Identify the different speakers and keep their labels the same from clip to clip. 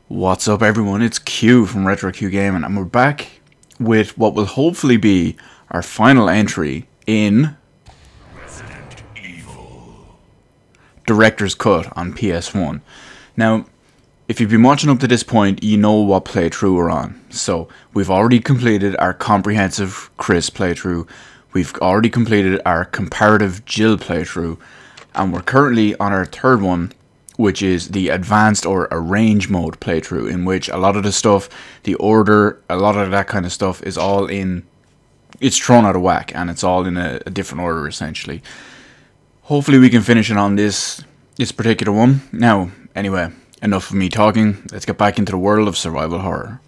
Speaker 1: What's up everyone, it's Q from Retro Q Gaming and we're back with what will hopefully be our final entry in
Speaker 2: Resident Evil
Speaker 1: Director's Cut on PS1. Now, if you've been watching up to this point, you know what playthrough we're on. So, we've already completed our comprehensive Chris playthrough, we've already completed our comparative Jill playthrough, and we're currently on our third one, which is the advanced or arrange mode playthrough, in which a lot of the stuff, the order, a lot of that kind of stuff is all in, it's thrown out of whack and it's all in a different order essentially. Hopefully we can finish it on this particular one. Now, anyway, enough of me talking, let's get back into the world of survival horror.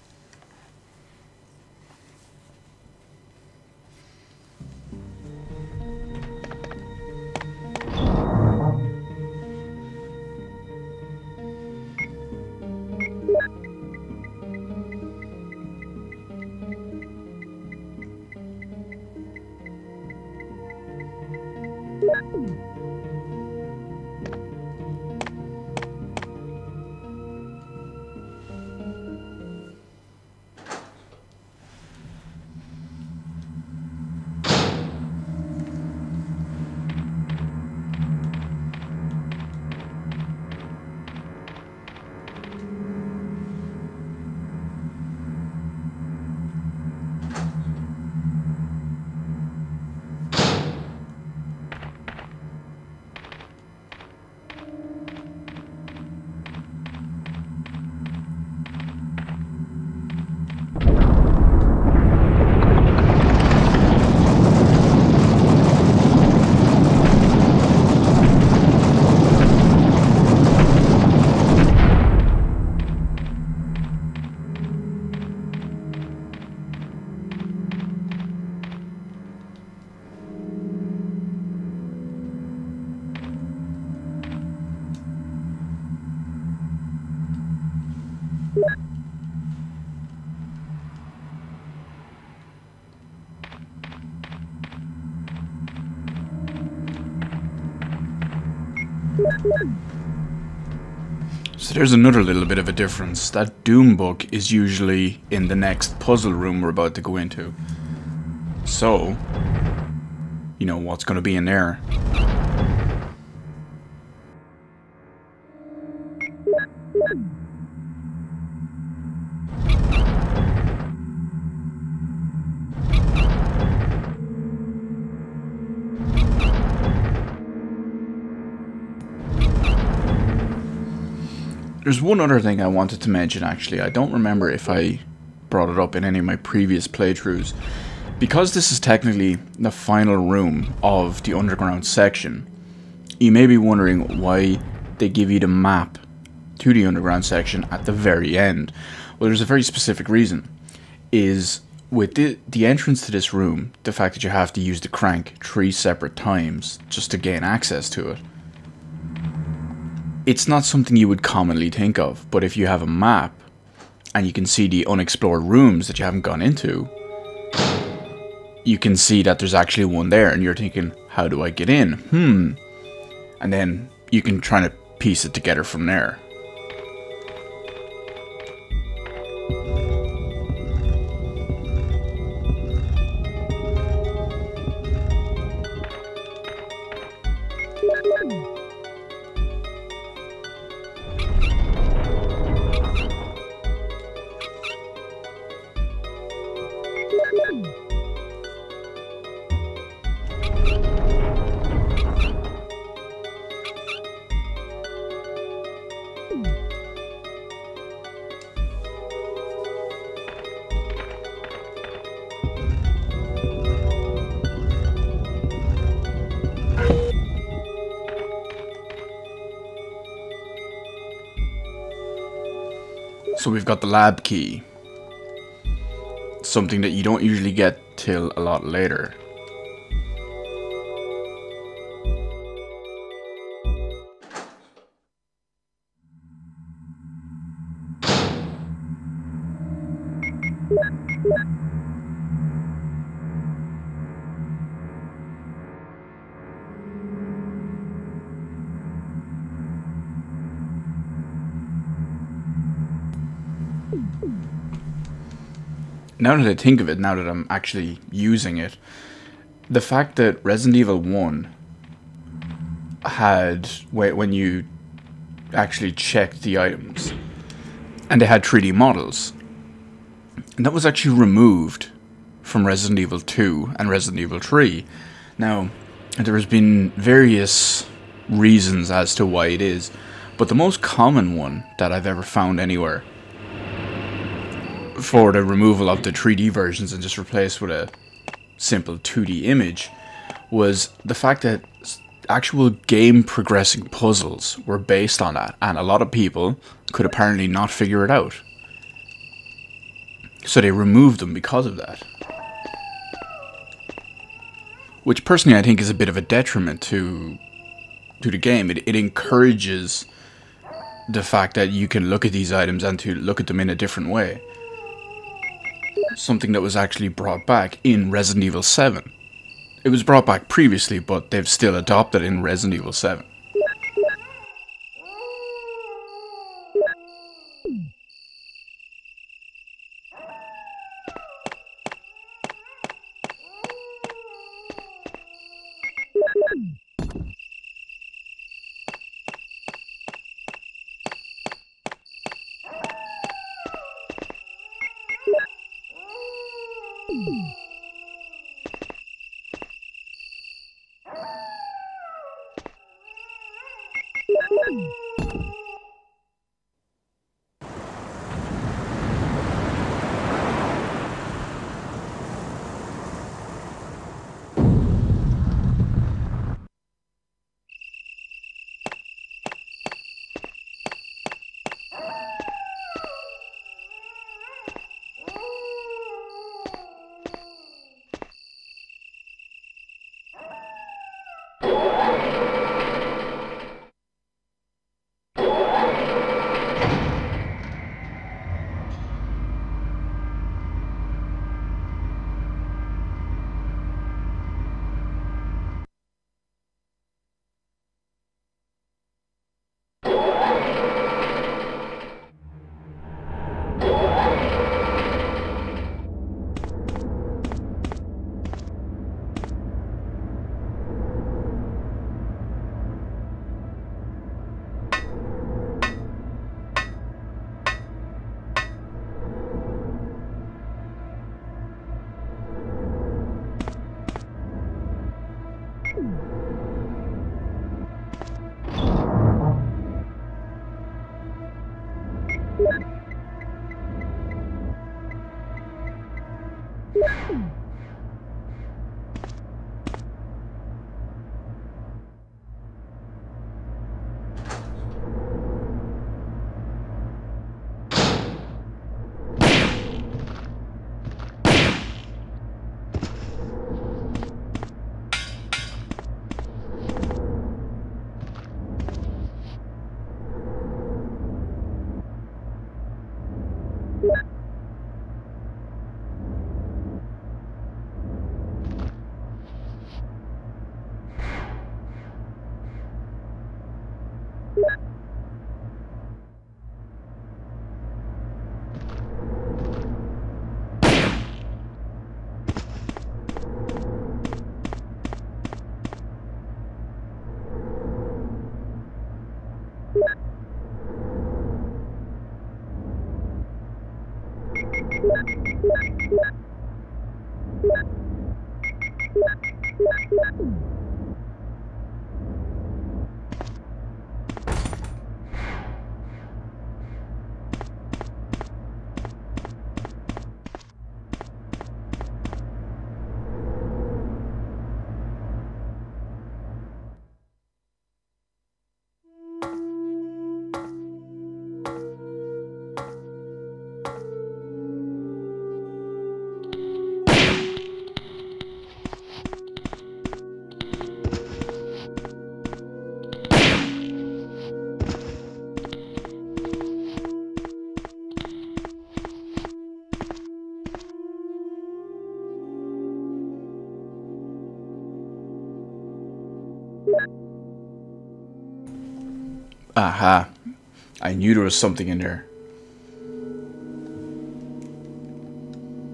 Speaker 1: So there's another little bit of a difference. That Doom book is usually in the next puzzle room we're about to go into. So, you know what's going to be in there. There's one other thing I wanted to mention actually. I don't remember if I brought it up in any of my previous playthroughs. Because this is technically the final room of the underground section, you may be wondering why they give you the map to the underground section at the very end. Well, there's a very specific reason. Is with the entrance to this room, the fact that you have to use the crank 3 separate times just to gain access to it. It's not something you would commonly think of, but if you have a map and you can see the unexplored rooms that you haven't gone into, you can see that there's actually one there and you're thinking, how do I get in? And then you can try to piece it together from there. So we've got the lab key, something that you don't usually get till a lot later. now that I think of it, now that I'm actually using it, the fact that Resident Evil 1 had, when you actually checked the items, and they had 3D models, and that was actually removed from Resident Evil 2 and Resident Evil 3. Now, there has been various reasons as to why it is, but the most common one that I've ever found anywhere for the removal of the 3D versions and just replaced with a simple 2D image was the fact that actual game progressing puzzles were based on that, and a lot of people could apparently not figure it out. So they removed them because of that. Which personally I think is a bit of a detriment to the game. It encourages the fact that you can look at these items and to look at them in a different way. Something that was actually brought back in Resident Evil 7. It was brought back previously, but they've still adopted it in Resident Evil 7. Aha. I knew there was something in there.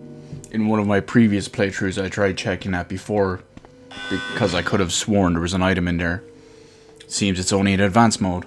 Speaker 1: in one of my previous playthroughs I tried checking that before because I could have sworn there was an item in there. Seems it's only in advanced mode.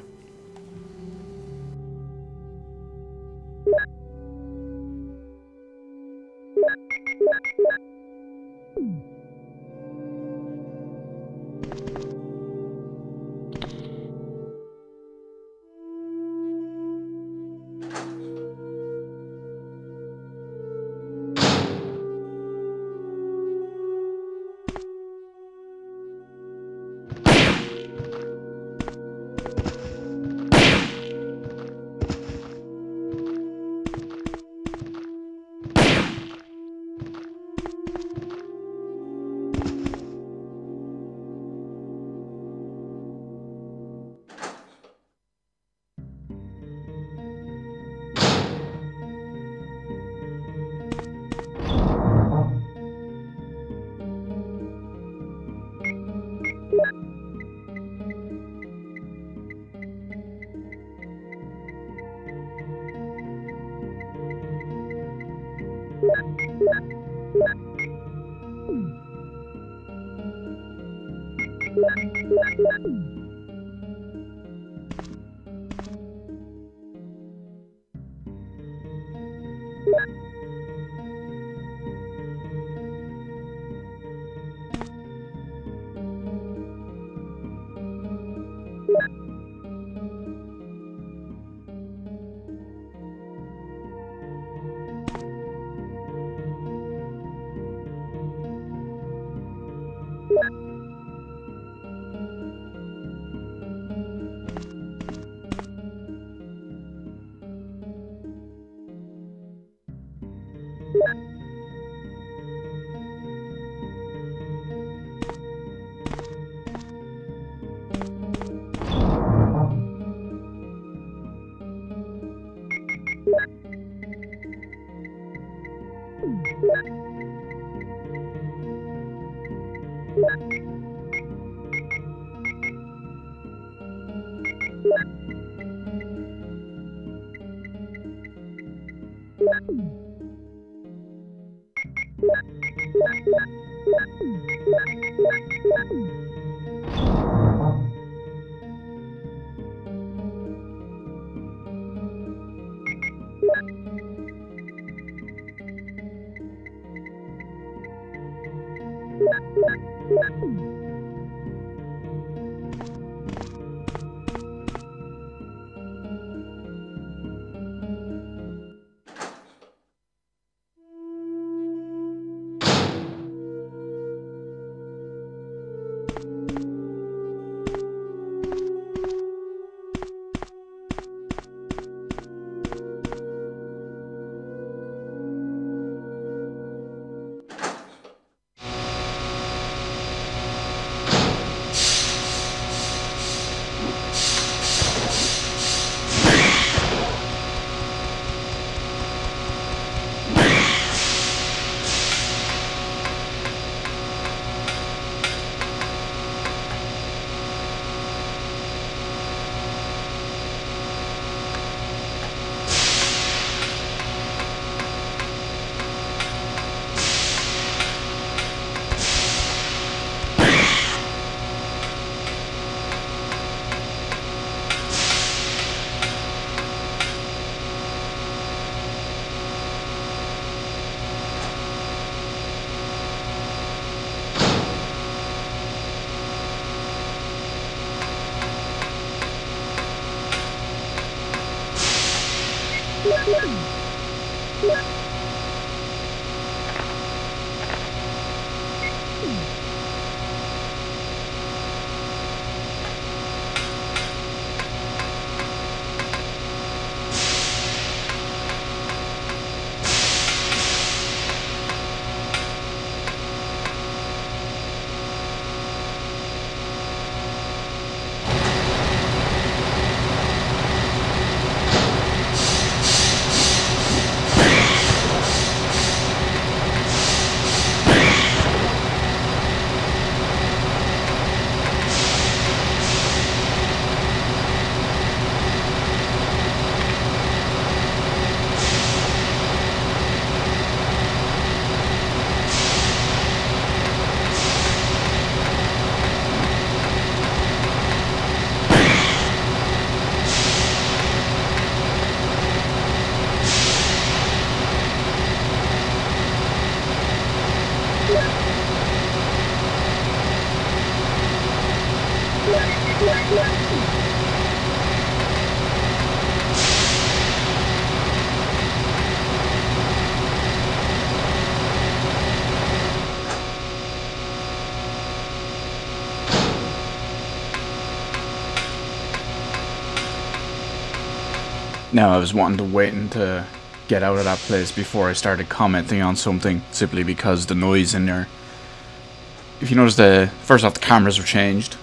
Speaker 1: Now, I was wanting to wait to get out of that place before I started commenting on something, simply because the noise in there. If you notice, first off, the cameras were changed,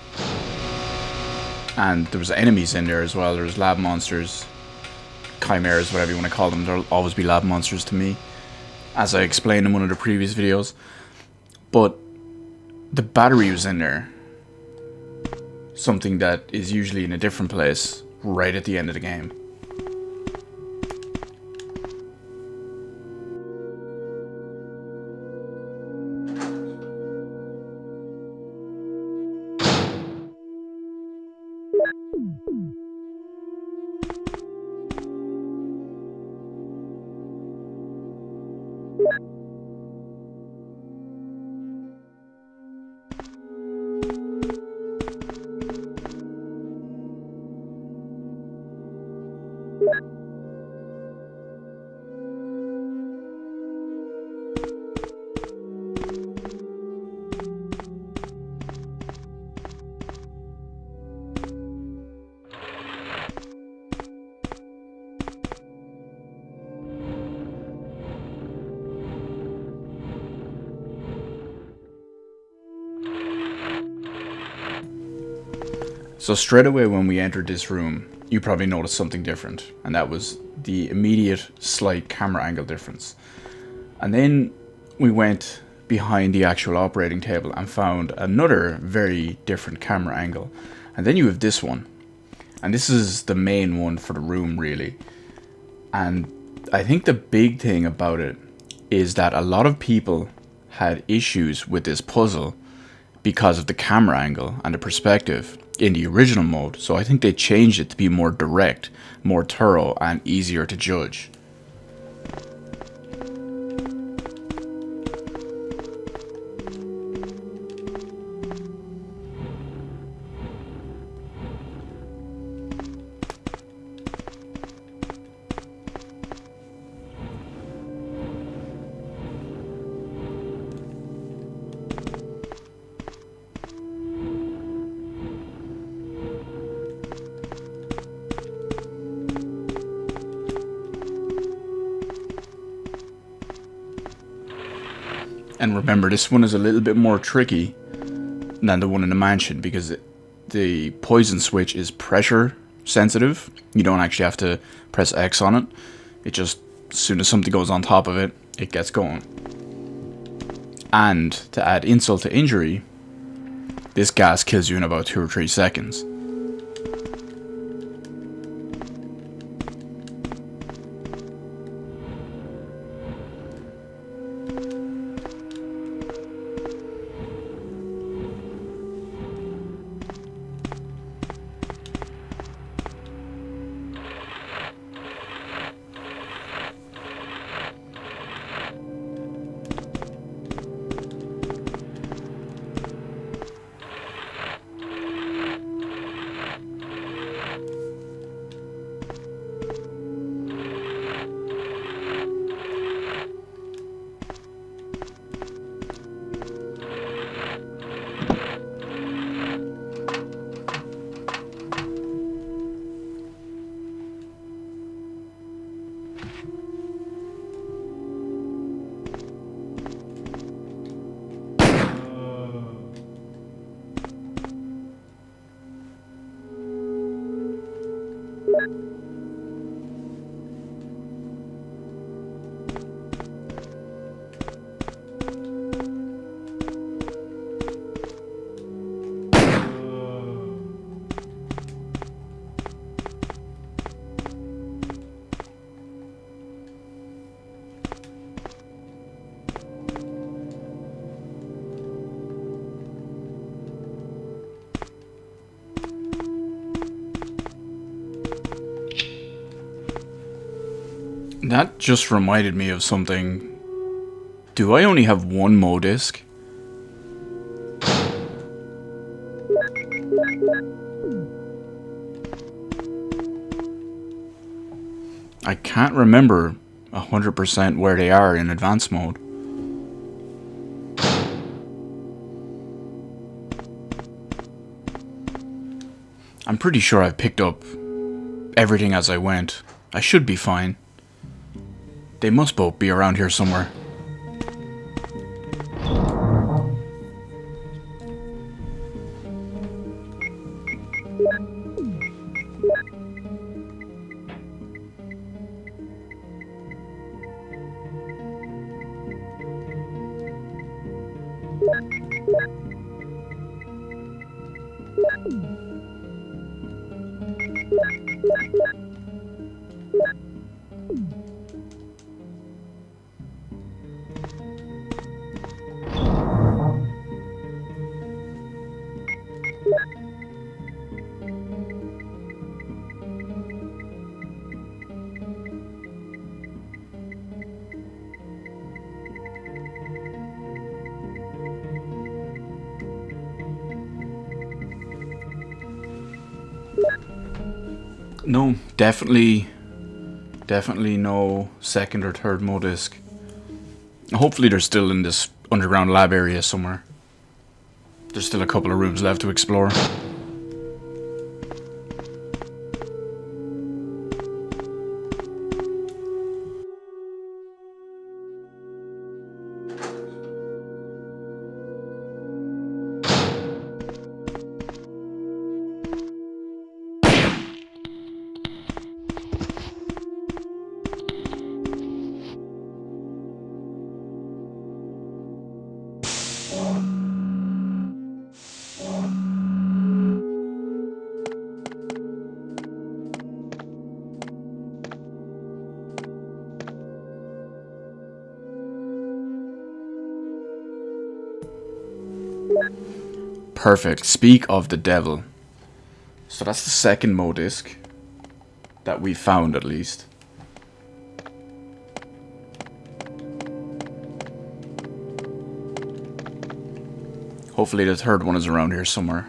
Speaker 1: and there was enemies in there as well. There was lab monsters, chimeras, whatever you want to call them. There'll always be lab monsters to me, as I explained in one of the previous videos. But the battery was in there, something that is usually in a different place right at the end of the game. So straight away when we entered this room, you probably noticed something different, and that was the immediate slight camera angle difference. And then we went behind the actual operating table and found another very different camera angle. And then you have this one. And this is the main one for the room, really. And I think the big thing about it is that a lot of people had issues with this puzzle because of the camera angle and the perspective in the original mode. So I think they changed it to be more direct, more thorough, and easier to judge. And remember, this one is a little bit more tricky than the one in the mansion because the poison switch is pressure sensitive. You don't actually have to press X on it. It just, as soon as something goes on top of it, it gets going. And to add insult to injury, this gas kills you in about 2 or 3 seconds. That just reminded me of something. Do I only have one Mo disc? I can't remember 100% where they are in advanced mode. I'm pretty sure I've picked up everything as I went. I should be fine. They must both be around here somewhere. No, definitely no second or third Modisk. Hopefully they're still in this underground lab area somewhere. There's still a couple of rooms left to explore. Perfect. Speak of the devil. So that's the second Modisk that we found, at least. Hopefully the third one is around here somewhere.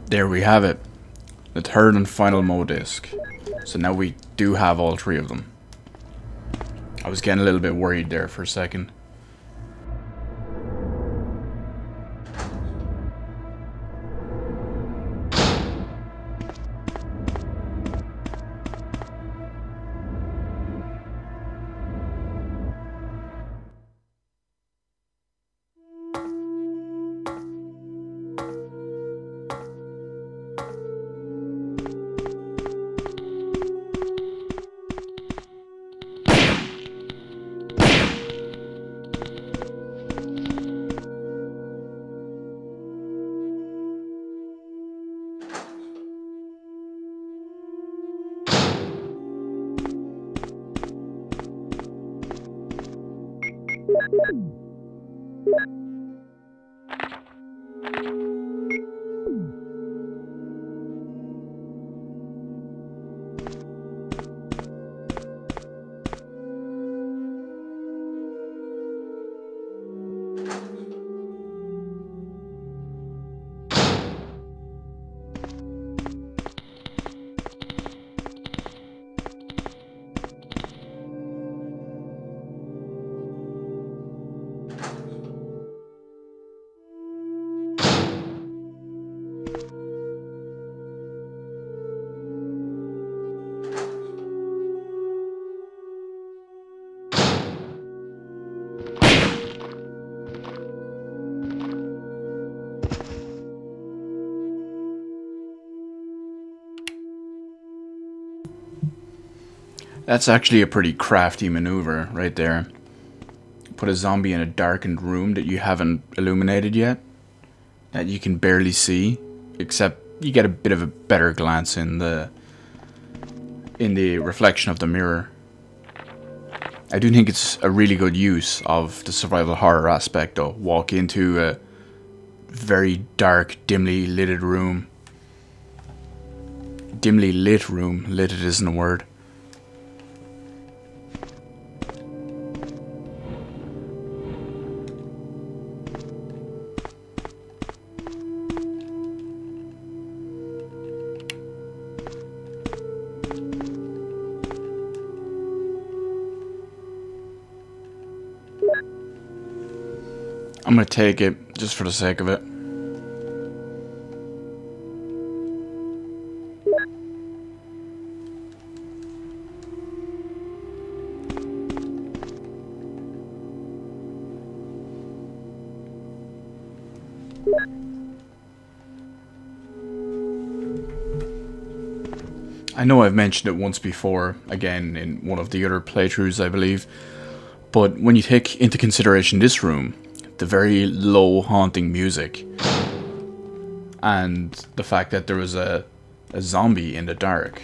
Speaker 1: There we have it. The third and final Mo disc. So now we do have all three of them. I was getting a little bit worried there for a second. That's actually a pretty crafty maneuver right there. Put a zombie in a darkened room that you haven't illuminated yet, that you can barely see, except you get a bit of a better glance in the reflection of the mirror. I do think it's a really good use of the survival horror aspect though. Walk into a very dark, dimly lit room. Dimly lit room. Lit it isn't a word. I'm gonna take it, just for the sake of it. I know I've mentioned it once before, again in one of the other playthroughs I believe, but when you take into consideration this room, the very low haunting music, and the fact that there was a zombie in the dark.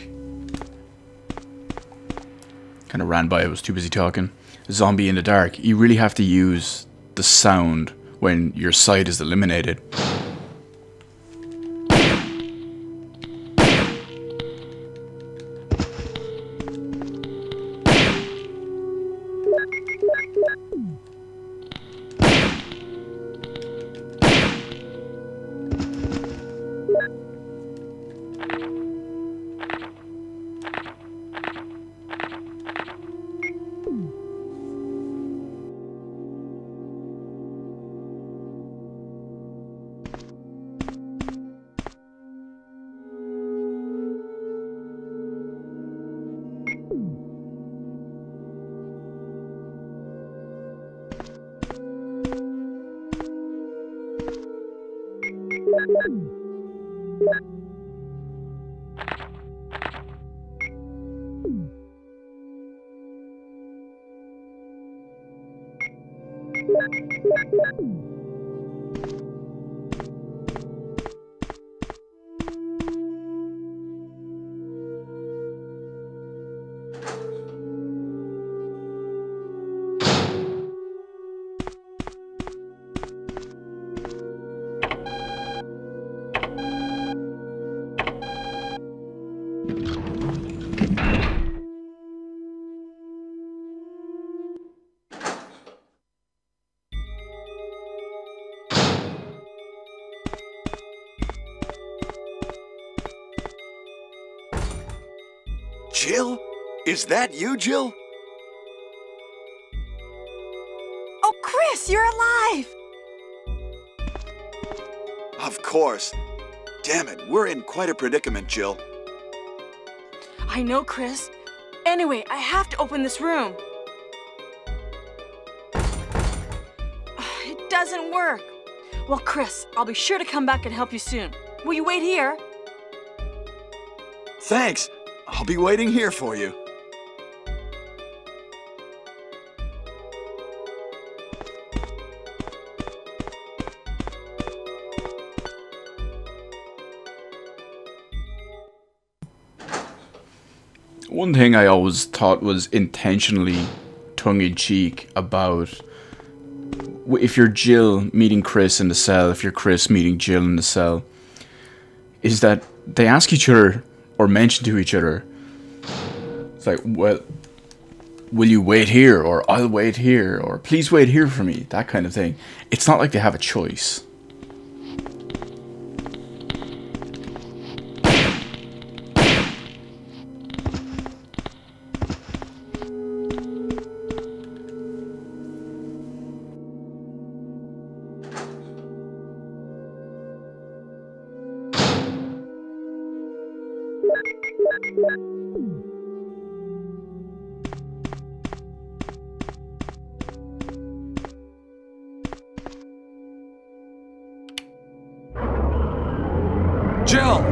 Speaker 1: Kind of ran by, I was too busy talking. A zombie in the dark, you really have to use the sound when your sight is eliminated.
Speaker 3: Jill? Is that you, Jill?
Speaker 4: Oh, Chris, you're alive!
Speaker 3: Of course. Damn it, we're in quite a predicament, Jill.
Speaker 4: I know, Chris. Anyway, I have to open this room. It doesn't work. Well, Chris, I'll be sure to come back and help you soon. Will you wait here?
Speaker 3: Thanks. I'll be waiting here for you.
Speaker 1: One thing I always thought was intentionally tongue-in-cheek about if you're Jill meeting Chris in the cell, if you're Chris meeting Jill in the cell, is that they ask each other or mention to each other, it's like, well, will you wait here, or I'll wait here, or please wait here for me, that kind of thing. It's not like they have a choice.
Speaker 3: Jill!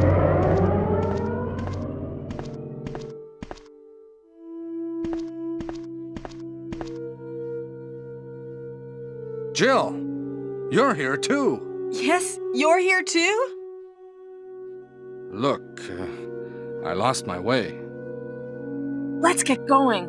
Speaker 5: Jill, you're here too.
Speaker 4: Yes, you're here too?
Speaker 5: Look, I lost my way.
Speaker 4: Let's get going.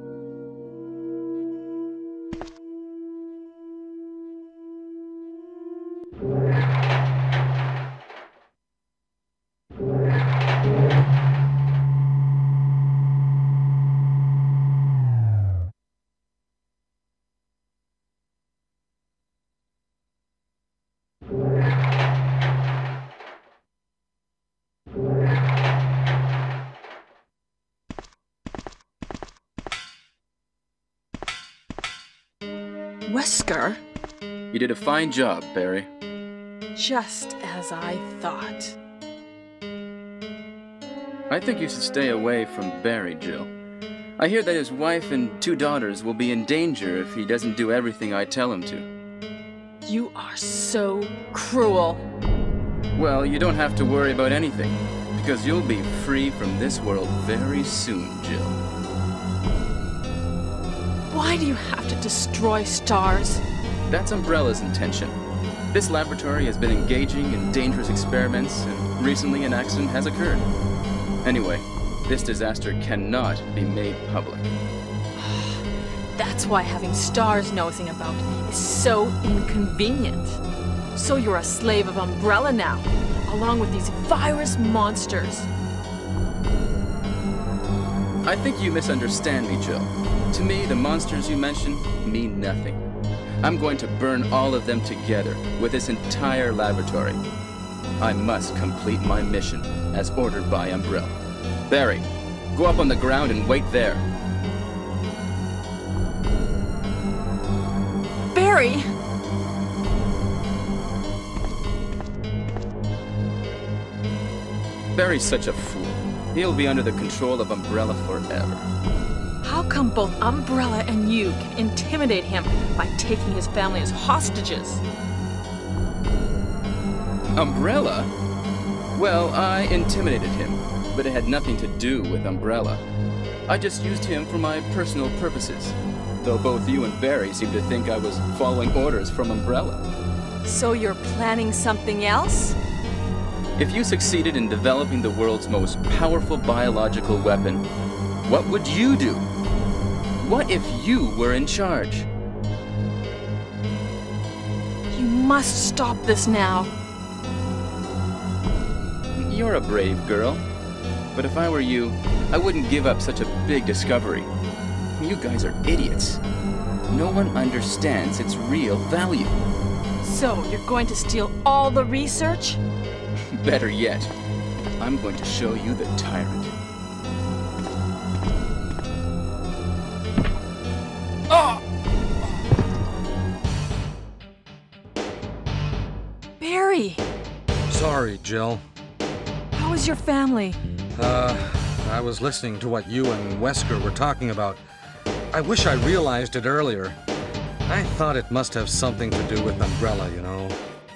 Speaker 4: Wesker?
Speaker 6: You did a fine job, Barry.
Speaker 4: Just as I thought.
Speaker 6: I think you should stay away from Barry, Jill. I hear that his wife and 2 daughters will be in danger if he doesn't do everything I tell him to.
Speaker 4: You are so cruel.
Speaker 6: Well, you don't have to worry about anything, because you'll be free from this world very soon, Jill.
Speaker 4: Why do you have to destroy stars?
Speaker 6: That's Umbrella's intention. This laboratory has been engaging in dangerous experiments, and recently an accident has occurred. Anyway, this disaster cannot be made public.
Speaker 4: That's why having stars nosing about is so inconvenient. So you're a slave of Umbrella now, along with these virus monsters.
Speaker 6: I think you misunderstand me, Jill. To me, the monsters you mention mean nothing. I'm going to burn all of them together with this entire laboratory. I must complete my mission as ordered by Umbrella. Barry, go up on the ground and wait there.
Speaker 4: Barry!
Speaker 6: Barry's such a fool. He'll be under the control of Umbrella forever.
Speaker 4: How come both Umbrella and you can intimidate him by taking his family as hostages?
Speaker 6: Umbrella? Well, I intimidated him, but it had nothing to do with Umbrella. I just used him for my personal purposes, though both you and Barry seem to think I was following orders from Umbrella.
Speaker 4: So you're planning something else?
Speaker 6: If you succeeded in developing the world's most powerful biological weapon, what would you do? What if you were in charge?
Speaker 4: You must stop this now.
Speaker 6: You're a brave girl. But if I were you, I wouldn't give up such a big discovery. You guys are idiots. No one understands its real value.
Speaker 4: So you're going to steal all the research?
Speaker 6: Better yet, I'm going to show you the tyrant.
Speaker 4: Barry!
Speaker 5: Sorry, Jill.
Speaker 4: How is your family?
Speaker 5: I was listening to what you and Wesker were talking about. I wish I realized it earlier. I thought it must have something to do with Umbrella, you know.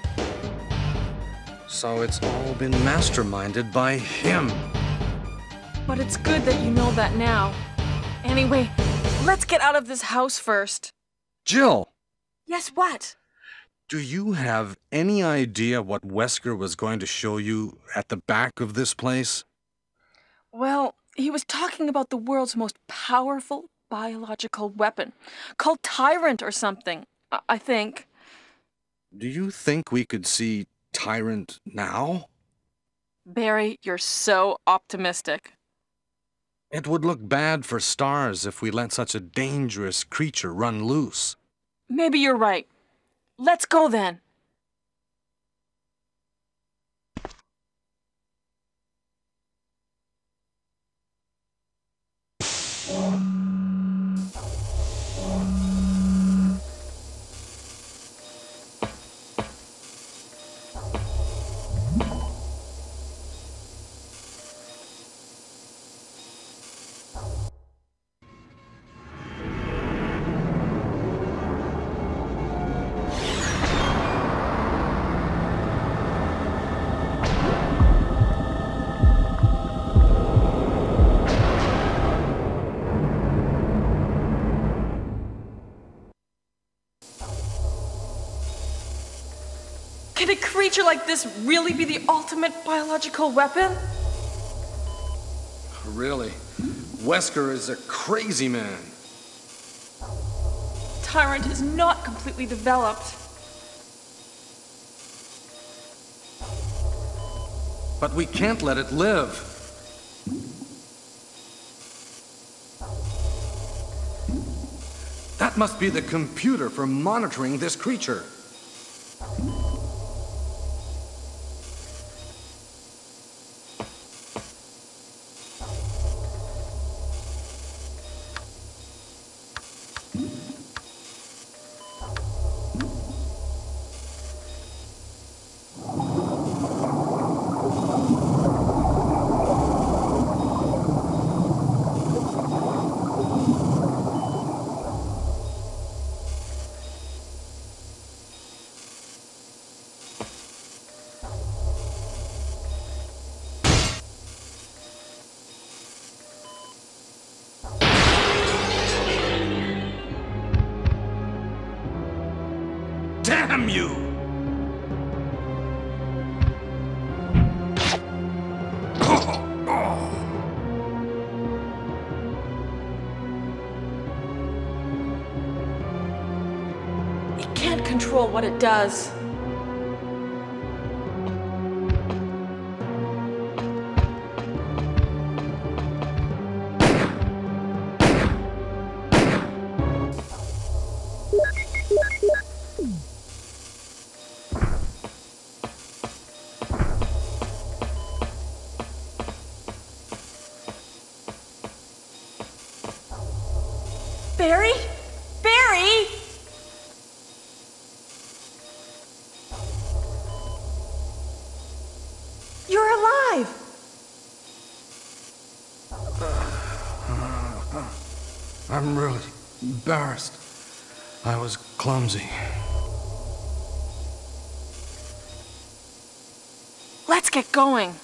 Speaker 5: So it's all been masterminded by him.
Speaker 4: But it's good that you know that now. Anyway, let's get out of this house first.
Speaker 5: Jill!
Speaker 4: Yes, what?
Speaker 5: Do you have any idea what Wesker was going to show you at the back of this place?
Speaker 4: Well, he was talking about the world's most powerful biological weapon, called Tyrant or something, I think.
Speaker 5: Do you think we could see Tyrant now?
Speaker 4: Barry, you're so optimistic.
Speaker 5: It would look bad for Stars if we let such a dangerous creature run loose.
Speaker 4: Maybe you're right. Let's go then. Can a creature like this really be the ultimate biological weapon?
Speaker 5: Really? Wesker is a crazy man.
Speaker 4: Tyrant is not completely developed.
Speaker 5: But we can't let it live. That must be the computer for monitoring this creature. Damn you!
Speaker 4: It can't control what it does. Barry? Barry? You're alive!
Speaker 5: I'm really embarrassed. I was clumsy.
Speaker 4: Let's get going.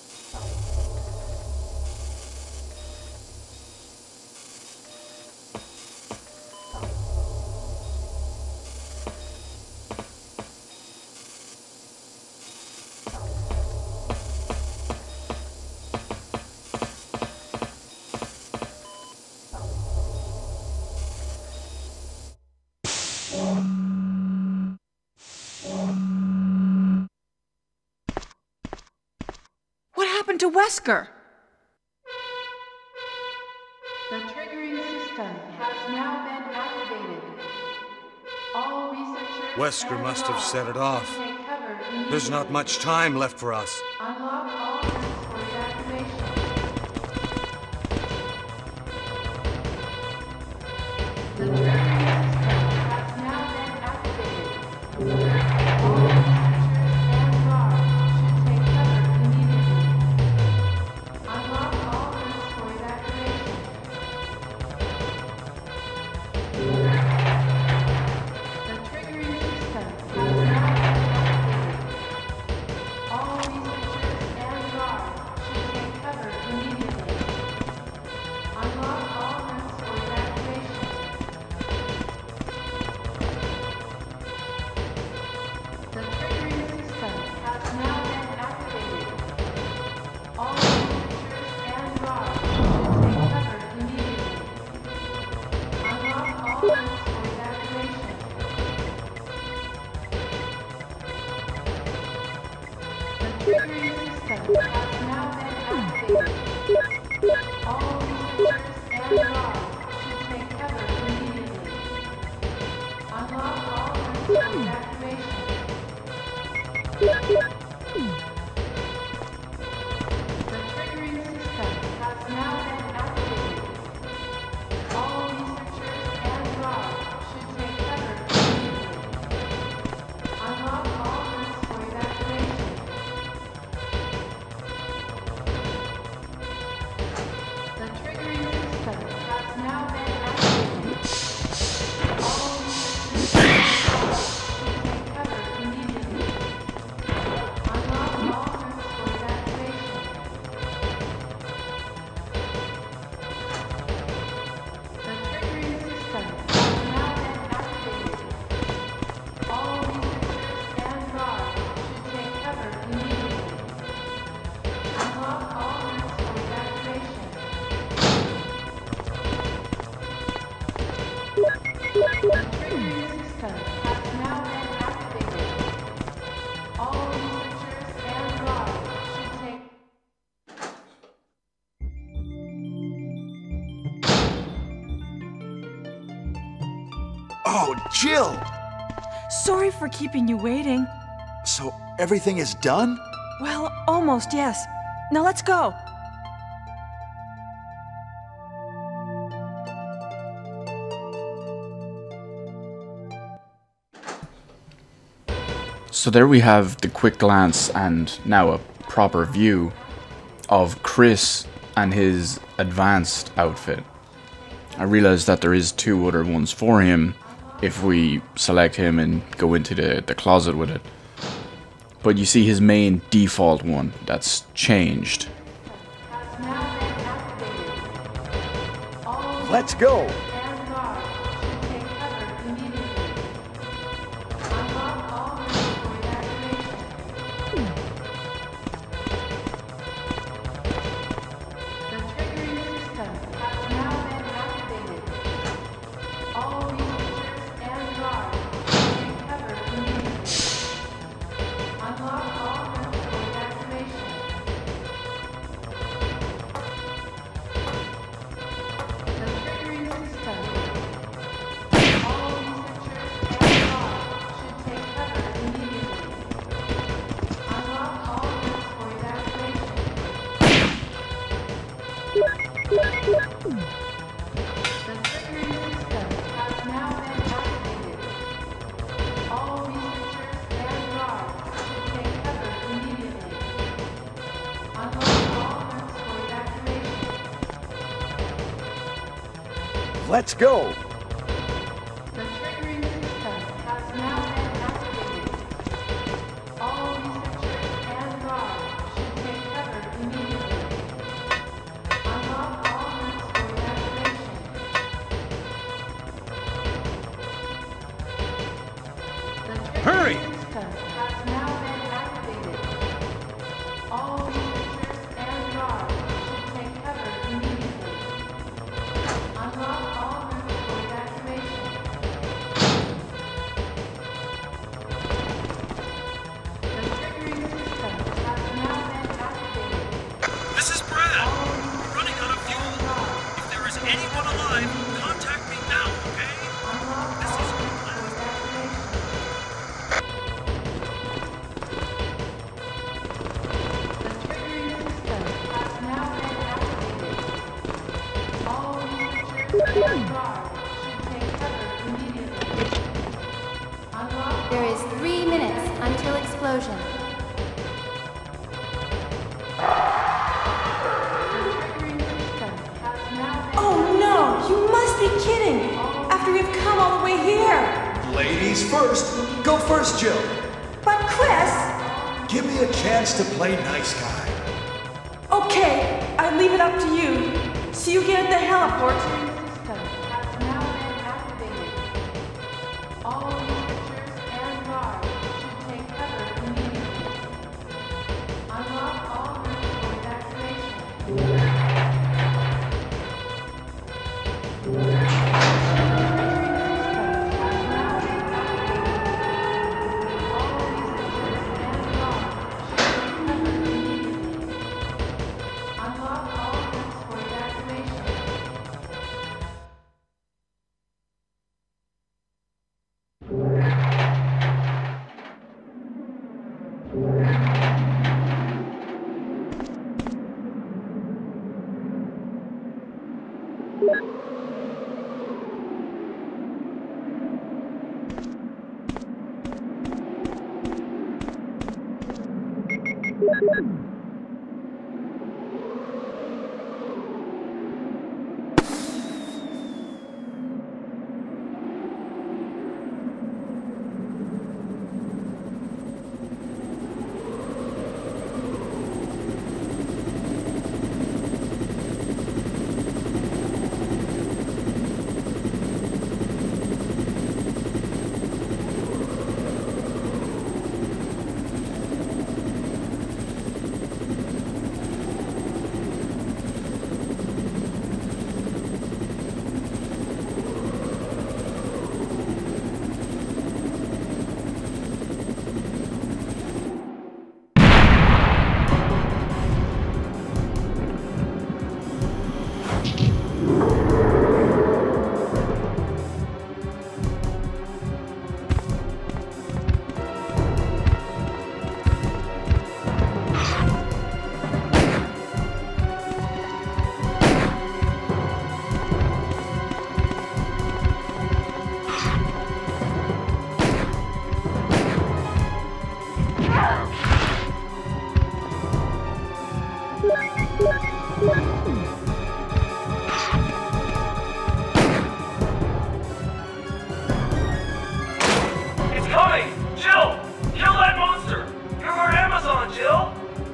Speaker 4: What happened to Wesker?
Speaker 7: The triggering system has now been activated. All researchers...
Speaker 5: Wesker must have set it off. There's not much time left for us.
Speaker 7: Unlock all tests for evacuation. The triggering system has now been activated. All researchers and triggering system has now been activated. All researchers and guards should take cover immediately. Unlock all rooms for evacuation. The triggering system has now been activated. All researchers and guards should take cover immediately. Unlock all rooms for evacuation. The triggering system has now been activated. All researchers and guards should take cover immediately. Unlock all rooms for evacuation. The triggering system has now been activated. All researchers and guards should take cover immediately. Unlock all rooms for evacuation. The triggering system has now been activated. All researchers and guards should take
Speaker 3: Oh, Jill!
Speaker 8: Sorry for keeping you waiting.
Speaker 3: So everything is done?
Speaker 8: Well, almost, yes. Now let's go.
Speaker 1: So there we have the quick glance and now a proper view of Chris and his advanced outfit. I realize that there is two other ones for him if we select him and go into the closet with it. But you see his main default one that's changed.
Speaker 7: has now been activated. All
Speaker 3: Let's go!
Speaker 7: and guards should take cover immediately. Unlock all rooms for evacuation. The triggering system has now been activated. All researchers and guards should take cover immediately. Unlock all rooms for evacuation. The triggering system. All researchers and guards should take cover immediately. Unlock all rooms for evacuation. The triggering system has now been activated. All researchers and guards should take cover immediately. Unlock all rooms for evacuation.
Speaker 3: Let's go!
Speaker 7: The triggering system has now been activated. All researchers and guards should take cover immediately. Unlock all rooms for evacuation. The
Speaker 5: Hurry!
Speaker 7: triggering system has now been activated. All researchers and guards should take cover immediately. Unlock all rooms for evacuation. The triggering system has now been activated.
Speaker 9: This is Brad.
Speaker 7: All
Speaker 9: We're running out of fuel. If there is anyone alive, contact me now, okay?
Speaker 7: unlock
Speaker 9: This
Speaker 7: all
Speaker 9: is
Speaker 7: rooms for
Speaker 9: Brad.
Speaker 7: evacuation. The triggering system has now been activated. All researchers and guards should take cover immediately. Unlock
Speaker 10: There is 3 minutes until explosion.
Speaker 7: the triggering system has now been
Speaker 8: Oh no! You must be kidding! After we've come all the way here!
Speaker 11: Ladies first. Go first, Jill.
Speaker 8: But Chris!
Speaker 11: Give me a chance to play nice guy.
Speaker 8: Okay, I leave it up to you. See you again at the heliport.
Speaker 7: system has now been activated. All researchers and guards should take cover immediately. Unlock all rooms for evacuation. The triggering system has now been activated. All researchers and guards should take cover
Speaker 9: It's coming! Jill! Kill that monster! You're our Amazon, Jill!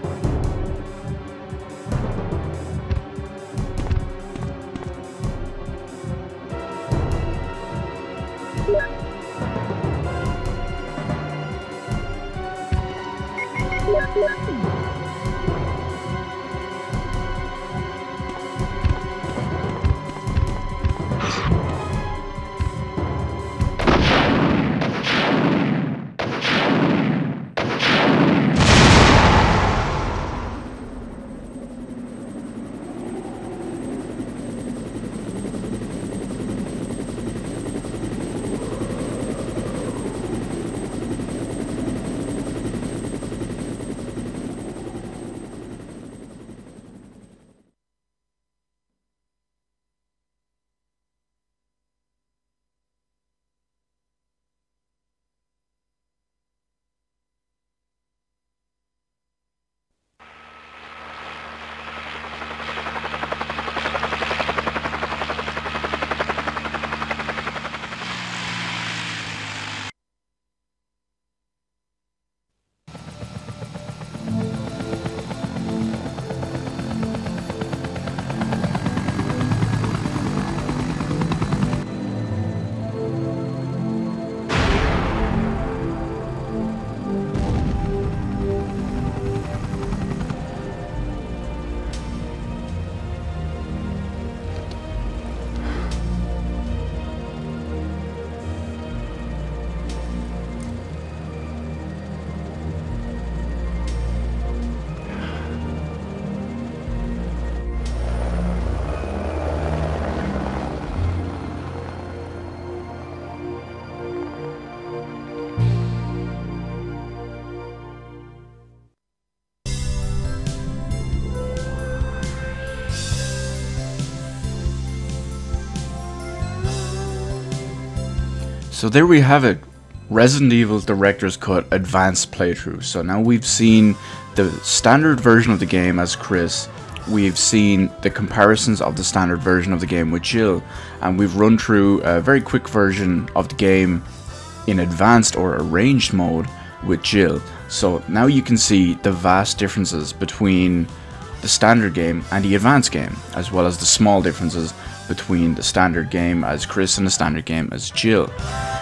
Speaker 1: So there we have it, Resident Evil Director's Cut Advanced Playthrough. So now we've seen the standard version of the game as Chris, we've seen the comparisons of the standard version of the game with Jill, and we've run through a very quick version of the game in advanced or arranged mode with Jill. So now you can see the vast differences between the standard game and the advanced game, as well as the small differences between the standard game as Chris and the standard game as Jill.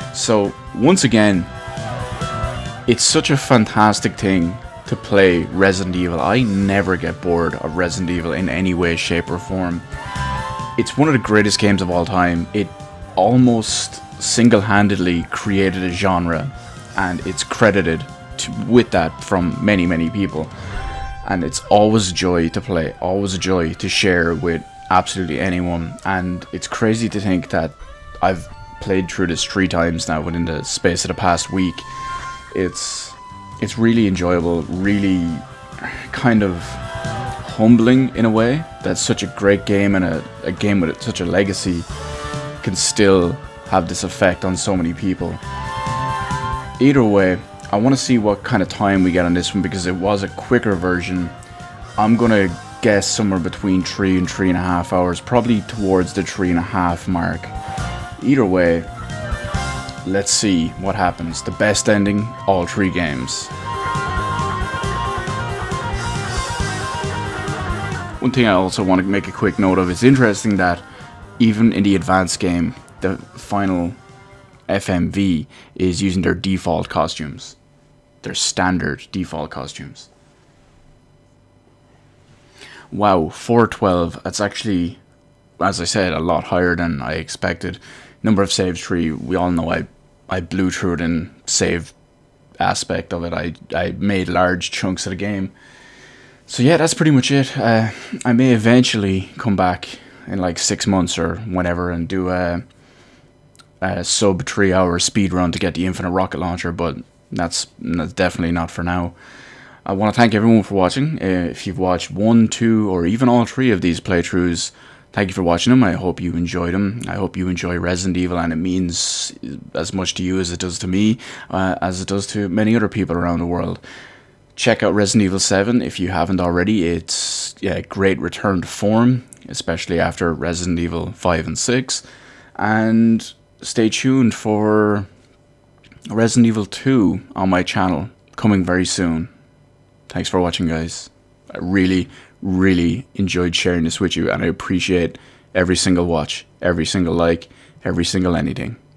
Speaker 1: So once again, it's such a fantastic thing to play Resident Evil. I never get bored of Resident Evil in any way, shape or form. It's one of the greatest games of all time. It almost single-handedly created a genre, and it's credited with that from many people. And it's always a joy to play, always a joy to share with absolutely anyone. And it's crazy to think that I've played through this 3 times now within the space of the past week. It's really enjoyable, really kind of humbling in a way that such a great game and a game with such a legacy can still have this effect on so many people. Either way, I want to see what kind of time we get on this one because it was a quicker version. I'm going to guess somewhere between 3 and 3.5 hours, probably towards the 3.5 mark. Either way, let's see what happens. The best ending, all 3 games. One thing I also want to make a quick note of, it's interesting that even in the advanced game, the final FMV is using their default costumes. Their standard default costumes. Wow, 412. That's actually, as I said, a lot higher than I expected. Number of saves 3. We all know I blew through it in save aspect of it. I made large chunks of the game. So yeah, that's pretty much it. I may eventually come back in like 6 months or whenever and do a sub 3 hour speed run to get the infinite rocket launcher, but that's definitely not for now. I want to thank everyone for watching. If you've watched 1, 2 or even all 3 of these playthroughs, thank you for watching them. I hope you enjoyed them. I hope you enjoy Resident Evil, and it means as much to you as it does to me, as it does to many other people around the world. Check out Resident Evil 7 if you haven't already. It's a great return to form, especially after Resident Evil 5 and 6. And stay tuned for Resident Evil 2 on my channel, coming very soon. Thanks for watching, guys. I really, really enjoyed sharing this with you, and I appreciate every single watch, every single like, every single anything.